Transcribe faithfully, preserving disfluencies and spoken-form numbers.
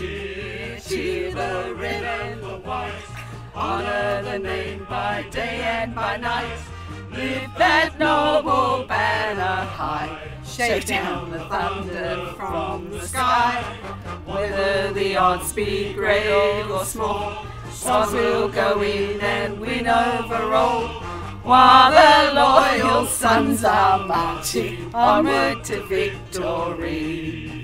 Cheer, cheer the red and the white, honour the name by day and by night. Lift that noble banner high, shake down the thunder from the sky. Whether the odds be great or small, Swans will go in and win over all, while the loyal sons are marching onward to victory.